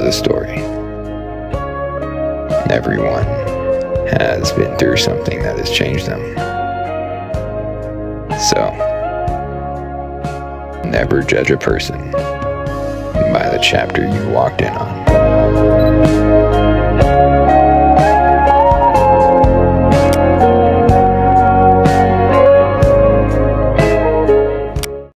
the story. Everyone has been through something that has changed them. So, never judge a person by the chapter you walked in on.